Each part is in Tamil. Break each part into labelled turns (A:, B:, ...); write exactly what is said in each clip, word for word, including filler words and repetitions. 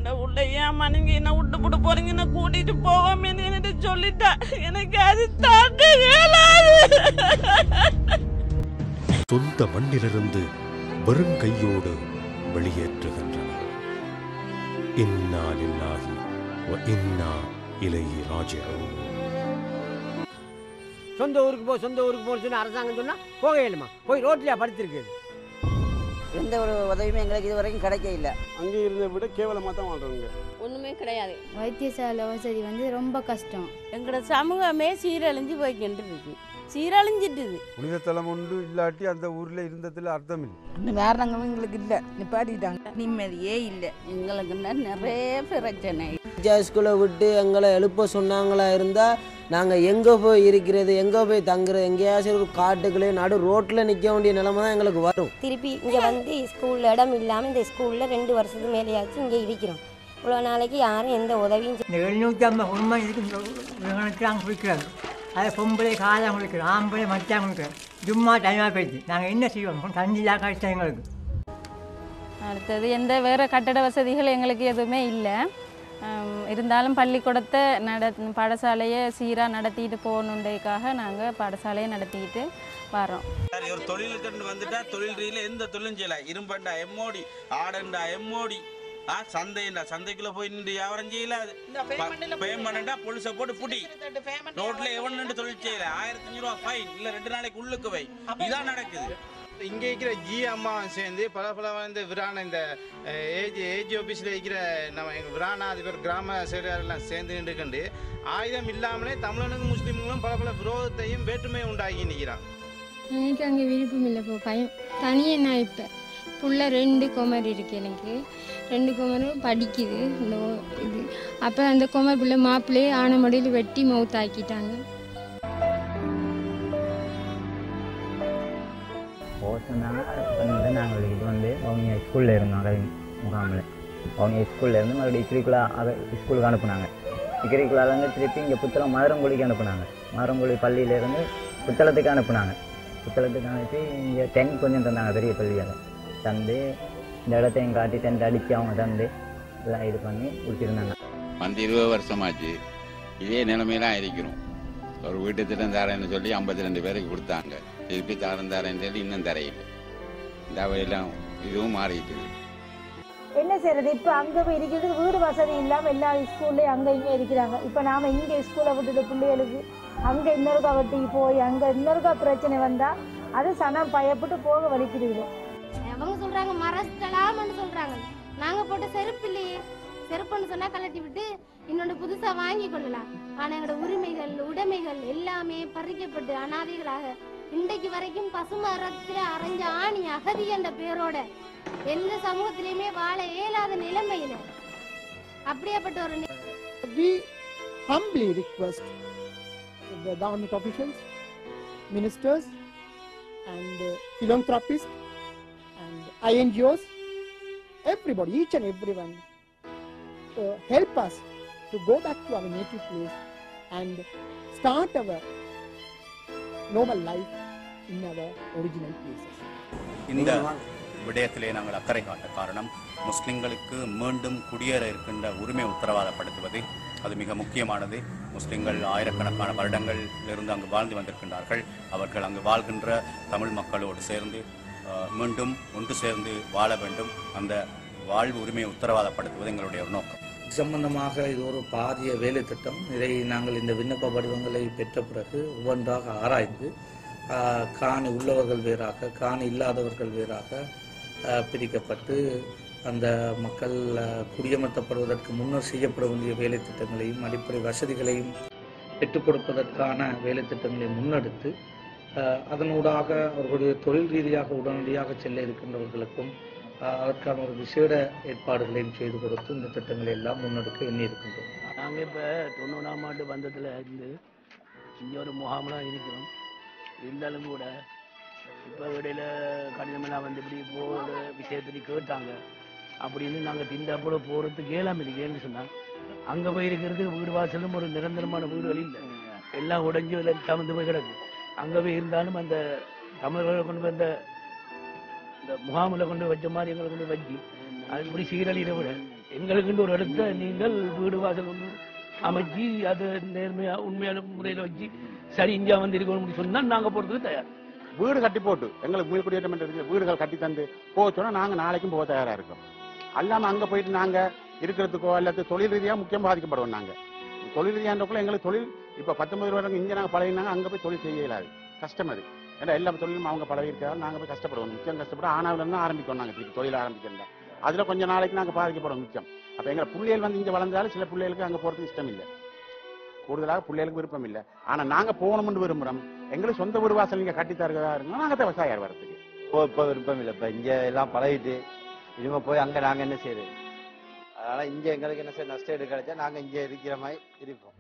A: அந்த உள்ள ஏமா நீங்க என்ன விட்டு போட்டு போறீங்க, என்ன கூட்டிட்டு போவோமே சொல்லிட்டா. எனக்கு அது தாண்ட இயலாது.
B: சொந்த மண்ணிலிருந்து வெறும் கையோடு வெளியேற்றுகின்றனர். இன்னா லில்லாஹி வ இன்னா இலைஹி ராஜிஊன்.
C: சொந்த ஊருக்கு போ சொந்த ஊருக்கு போன்னு சொன்னா அரசாங்கம் சொன்னா போக இயலுமா? போய் ரோட்லயா படுத்திருக்கு.
D: எந்த ஒரு உதவியுமே எங்களுக்கு இது வரைக்கும் கிடைக்க இல்லை.
E: அங்கே இருந்த விட கேவலமாக தான் வாழ்றவங்க.
F: ஒன்றுமே கிடையாது.
G: வைத்தியசாலை வசதி வந்து ரொம்ப கஷ்டம்.
F: எங்களோட சமூகமே சீரழிஞ்சு போய்கிட்டு இருக்கு, சீரழிஞ்சிட்டுது.
E: புனித தலம் ஒன்று இல்லாட்டி அந்த ஊரில் இருந்ததில் அர்த்தம் இல்லை.
D: இந்த காரணங்களும் எங்களுக்கு இல்லை, நிப்பாட்டிட்டாங்க. நிம்மதியே இல்லை.
F: எங்களுக்கு நிறைய பிரச்சனை.
H: ஸ்கூலை விட்டு எங்களை எழுப்ப சொன்னாங்களா இருந்தால் நாங்கள் எங்கே போய் இருக்கிறது, எங்கே போய் தங்குறது, எங்கேயாச்சும் ஒரு காட்டுக்குள்ளே நடு ரோட்டில் நிற்க வேண்டிய நிலைமை தான் எங்களுக்கு வரும்.
I: திருப்பி இங்கே வந்து ஸ்கூலில் இடம் இல்லாமல் இந்த ஸ்கூலில் ரெண்டு வருஷத்துக்கு மேலேயாச்சு இங்கே இருக்கிறோம். இவ்வளோ நாளைக்கு யாரும் எந்த உதவியும்
C: இந்த எழுநூற்றி ஐம்பது உண்மை இதுக்கு நாங்கள் குளிக்கிறாங்க. அதை பொம்பளை காலம் குளிக்கிறோம், ஆம்பளை மச்சான் குளிக்கிறோம். சும்மா டைமாக போயிடுச்சு. நாங்கள் என்ன செய்வோம்? தண்ணியா கஷ்டம் எங்களுக்கு.
G: அடுத்தது எந்த வேறு கட்டட வசதிகள் எங்களுக்கு எதுவுமே இல்லை. இருந்தாலும் பள்ளிக்கூடத்தை நட பாடசாலையை சீராக நடத்திட்டு போகணுன்றதுக்காக நாங்கள் பாடசாலையை நடத்திக்கிட்டு வரோம்.
J: ஒரு தொழிலுக்கு வந்துட்டா தொழில் ரீதியில் எந்த தொழிலும் செய்யலாம். இரும்பண்டா எம்மோடி, ஆடண்டா எம்மோடி, ஆ சந்தைண்டா சந்தைக்குள்ள போய் நின்று வியாபாரம் செய்யலாது. பேமெண்டா பொலிசை போட்டு புடி ரோட்ல எவன் நின்று தொழில் செய்யல ஆயிரத்தி அஞ்சு ரூபா ஃபைன், இல்லை ரெண்டு நாளைக்கு உள்ளுக்கு வை. இதான் நடக்குது.
E: இங்கே இருக்கிற ஜி அம்மா சேர்ந்து பல பல வந்து விரான இந்த ஏஜ் ஏஜி ஆஃபீஸில் இருக்கிற நம்ம எங்கள் விரானா அதிபர் கிராம செயலாளர்லாம் சேர்ந்து நின்றுக்கண்டு ஆயுதம் இல்லாமலே தமிழனுக்கும் முஸ்லீம்களும் பல பல விரோதத்தையும் வேற்றுமையும் உண்டாக்கி நிற்கிறான்.
G: எனக்கு அங்கே விருப்பம் இல்லை, இப்போ பயம் தனியே. நான் இப்போ புள்ள ரெண்டு குமர் இருக்கு, எனக்கு ரெண்டு குமரும் படிக்குது. இந்த இது அப்போ அந்த குமர் பிள்ளை மாப்பிள்ளையே ஆன மடியில் வெட்டி மவுத்தாக்கிட்டாங்க.
K: போச்சுனாங்க வந்து நாங்கள் இது வந்து அவங்க ஸ்கூலில் இருந்தோம், அகவி முகாமில். அவங்க ஸ்கூல்லேருந்து மறுபடியும் இக்கிரிக்குலா அதை ஸ்கூலுக்கு அனுப்புனாங்க. இக்கிரிக்குலாலேருந்து திருப்பி இங்கே புத்தளம் மதுரங்குழிக்கு அனுப்புனாங்க. மதுரங்குழி பள்ளியிலேருந்து புத்தளத்துக்கு அனுப்புனாங்க. புத்தளத்துக்கு அனுப்பி இங்கே டென்ட் கொஞ்சம் தந்தாங்க, பெரிய பள்ளியால் தந்து இந்த இடத்தையும் காட்டி டென்ட் அடித்து அவங்க தந்து எல்லாம் இது பண்ணி கொடுத்துருந்தாங்க.
L: வந்து இருபது வருஷமாச்சு இதே நிலைமையெல்லாம் இருக்கிறோம். ஒரு வீட்டு திட்டம் தரேன்னு சொல்லி ஐம்பத்தி ரெண்டு பேருக்கு கொடுத்தாங்க. திருப்பி தரம் தரேன்னு சொல்லி இன்னும் தரையில்லை. இந்த வகையெல்லாம் இதுவும் மாறிட்டு
I: என்ன செய்யறது? இப்போ அங்கே போய் இருக்கிறது வீடு வசதி இல்லாமல் எல்லா ஸ்கூல்லையும் அங்கே இங்கே இருக்கிறாங்க. இப்போ நாம் இங்கே ஸ்கூலை விட்டுட்டு பிள்ளைகளுக்கு அங்கே இன்னொருக்கா வட்டிக்கு போய் அங்கே இன்னொருக்கா பிரச்சனை வந்தால் அது சனம் பயப்பட்டு போக வலிக்கிறீங்க.
F: அவங்க சொல்றாங்க மறக்கலாம்னு சொல்றாங்க. நாங்கள் போட்ட செருப்பு இல்லையே, செருப்புன்னு சொன்னா கலட்டி விட்டு இன்னொன்று புதுசா வாங்கி கொள்ளலாம். ஆனா எங்களோட உரிமைகள் உடைமைகள் எல்லாமே பறிக்கப்பட்டு அனாதைகளாக இன்றைக்கு வரைக்கும் பசுமரத்துல அரைஞ்ச ஆணி அகதி என்ற பேரோட எந்த சமூகத்திலையுமே வாழ இயலாத நிலைமையில அப்படியேப்பட்ட ஒரு
M: We humbly request the government officials, ministers and uh, philanthropists and I N G Os, everybody, each and everyone, uh, help us to go back to our native place and start our normal life in our original places.
N: இந்த விடயத்திலே நாங்கள் அக்கறை காட்ட காரணம் முஸ்லிம்களுக்கு மீண்டும் குடியேற இருக்கின்ற உரிமை உத்தரவாதப்படுத்துவது அது மிக முக்கியமானது. முஸ்லிம்கள் ஆயிரக்கணக்கான வருடங்களிலிருந்து அங்கு வாழ்ந்து வந்திருக்கின்றார்கள். அவர்கள் அங்கு வாழ்கின்ற தமிழ் மக்களோடு சேர்ந்து மீண்டும் ஒன்று சேர்ந்து வாழ வேண்டும். அந்த வாழ்வு உரிமையை உத்தரவாதப்படுத்துவது எங்களுடைய ஒரு நோக்கம்.
O: சம்பந்தமாக இது ஒரு பாரிய வேலை திட்டம். இதை நாங்கள் இந்த விண்ணப்ப படிவங்களை பெற்ற பிறகு ஒவ்வொன்றாக ஆராய்ந்து காணி உள்ளவர்கள் வேறாக காணி இல்லாதவர்கள் வேறாக பிரிக்கப்பட்டு அந்த மக்கள் குடியமர்த்தப்படுவதற்கு முன்னர் செய்யப்பட வேண்டிய வேலை திட்டங்களையும் அடிப்படை வசதிகளையும் பெற்றுக் கொடுப்பதற்கான வேலை திட்டங்களை முன்னெடுத்து அதனூடாக அவர்களுடைய தொழில் ரீதியாக உடனடியாக செல்ல இருக்கின்றவர்களுக்கும் அதற்கான ஒரு விசேட ஏற்பாடுகளையும் செய்து கொடுத்து இந்த திட்டங்களை எல்லாம் முன்னெடுக்க எண்ணி இருக்கின்றோம்.
C: நாங்கள் இப்போ தொண்ணூறாம் ஆண்டு வந்ததில் இருந்து இங்கே ஒரு முகாமெலாம் இருக்கிறோம். இருந்தாலும் கூட இப்போ இடையில கடிதமெல்லாம் வந்து இப்படி போகிற விஷயத்துக்கு கேட்டாங்க அப்படின்னு நாங்கள் திண்டாப்போட போகிறதுக்கு ஏழாம் இருக்கேன்னு சொன்னாங்க. அங்கே போய் இருக்கிறதுக்கு வீடு வாசலும் ஒரு நிரந்தரமான வீடுகள் இல்லை, எல்லாம் உடைஞ்சு எல்லாம் தமந்து போய் கிடக்கு. அங்கே போய் இருந்தாலும் அந்த தமிழர்களை கொண்டு போய் அந்த இந்த முகாமில் கொண்டு வச்ச மாதிரி எங்களை கொண்டு வச்சு அது இப்படி சீரழியிட விட எங்களுக்குன்னு ஒரு இடத்த நீங்கள் வீடு வாசல் ஒன்று அமைச்சு அதை நேர்மையா உண்மையான முறையில் வச்சு சரி இந்தியா வந்து இருக்கணும் சொன்னா நாங்க போறதுக்கு தயார்.
P: வீடு கட்டி போட்டு எங்களுக்கு மீள் குடியேற்றம் வீடுகள் கட்டி தந்து போக சொன்னா நாங்க நாளைக்கும் போக தயாரா இருக்கோம். அல்லாம அங்க போயிட்டு நாங்க இருக்கிறதுக்கோ அல்லது தொழில் ரீதியா முக்கியம் பாதிக்கப்படுவோம். நாங்க தொழில் ரீதியான்றக்குள்ள எங்களுக்கு தொழில் இப்ப பத்தொன்பது வருடம் இங்க நாங்க பழகினாங்க, அங்க போய் தொழில் செய்ய இயலாது, கஷ்டம் அது. ஏன்னா எல்லா தொழிலும் அவங்க பழகி இருக்காங்க, நாங்க போய் கஷ்டப்படுவோம். முக்கியம் கஷ்டப்பட ஆனாவில இருந்து ஆரம்பிக்கணும். நாங்க திருப்பி தொழில் ஆரம்பிக்கிறோம், அதுல கொஞ்சம் நாளைக்கு நாங்க பாதிக்கப்படுவோம் முக்கியம். அப்ப எங்க பிள்ளைகள் வந்து இங்க வளர்ந்தாலும் சில பிள்ளைகளுக்கு அங்க போறதுக்கு இஷ்டம் இல்லை, கூடுதலாக பிள்ளைகளுக்கு விருப்பம் இல்லை. ஆனா நாங்க போகணும்னு விரும்புறோம். எங்களுக்கு சொந்த வீடு வாசல் நீங்க கட்டி தருகிறதா இருந்தா நாங்க விவசாயம் வரதுக்கு
Q: இப்போ இப்போ விருப்பம் இல்லை. இப்போ இங்கே எல்லாம் பழகிட்டு இனிமே போய் அங்கே நாங்கள் என்ன செய்யறது? அதனால இங்கே எங்களுக்கு என்ன செய்ய நஷ்டம் கிடைச்சா நாங்கள் இங்கே இருக்கிற மாதிரி இருப்போம்.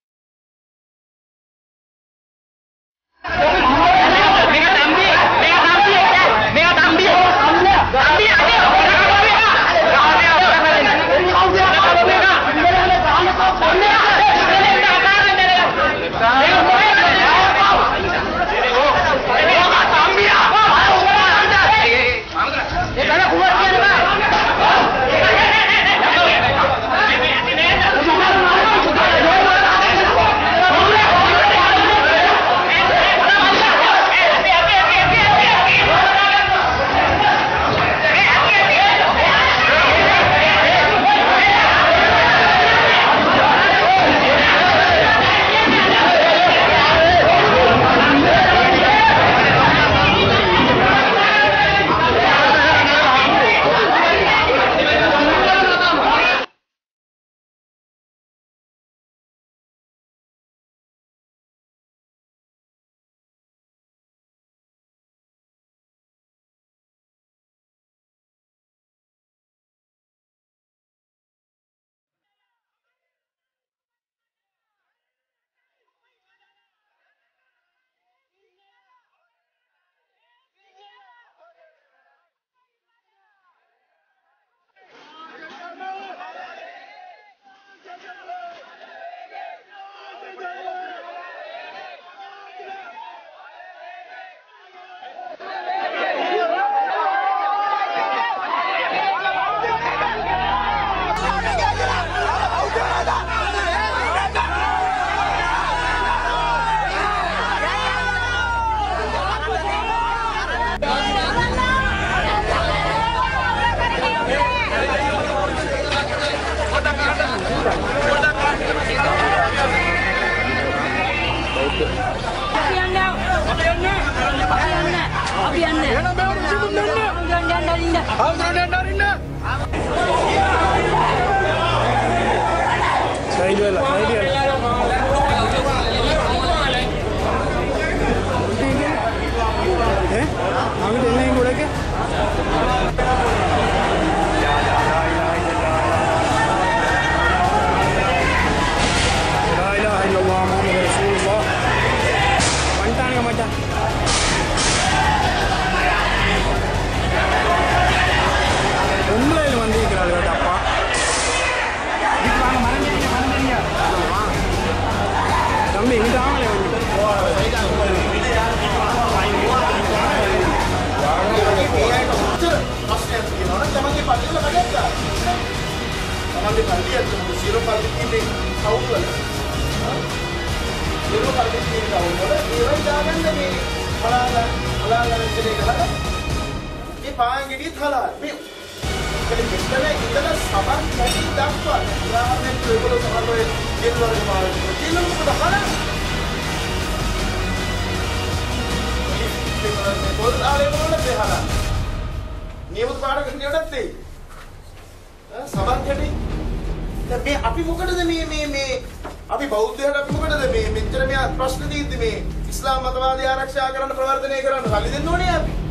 R: අපි මොකටද මේ මේ මේ අපි බෞද්ධයට අපි මොකටද මේ මෙච්චර මේ ප්‍රශ්න දීද්දි මේ ඉස්ලාම් මතවාදී ආරක්ෂා කරන්න ප්‍රවර්ධනය කරන්න සල්ලි දෙන්න ඕනේ අපි